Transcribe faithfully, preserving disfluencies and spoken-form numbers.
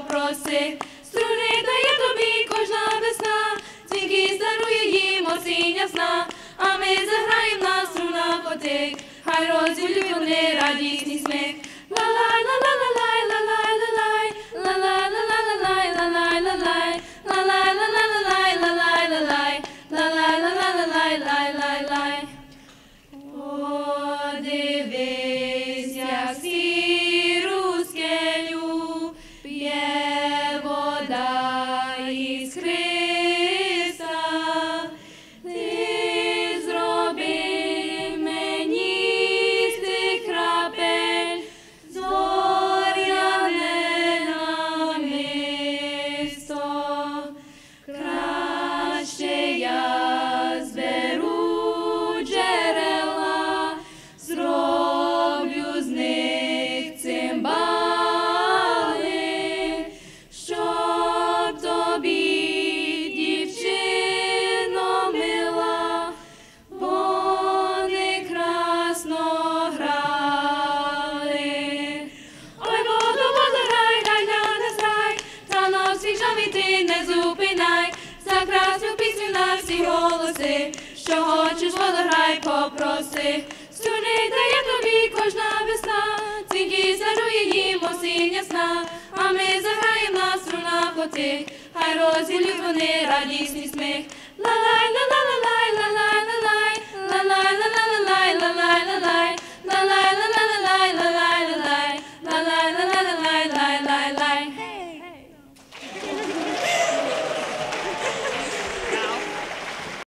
попроси. Струни дає тобі кожна весна, дзвінки дарує їм осінь ясна, а ми заграєм на струнах отих, хай розділють вони радісний сміх. Ла-лай, ла-ла-ла-лай, ла-лай-ла-лай, ла-лай-ла-ла-лай, ла-лай-ла-лай, ла-лай-ла-ла-лай, ла-лай-ла-лай, ла-лай-ла-ла-лай, лай-лай-лай. О, дивись, як сіру скелю п'є вода із Христа. Ти зроби мені з тих крапель зоряне намисто. Краще я зберу джерела, зроблю з них цимбали, щоб тобі, дівчино мила, вони красно грали. Ой, воду, водограй, грай на нас грай, та на всіх жамі ти не зупинай, за красну пісню на всі голоси, що хочеш, водограй, попроси. Струни дає тобі кожна весна, дзвінки дарує їм осінь ясна, а ми заграєм на струнах отих, хай розділють вони радісний сміх. Ла-лай, ла-ла-ла-лай, ла-лай-ла-лай,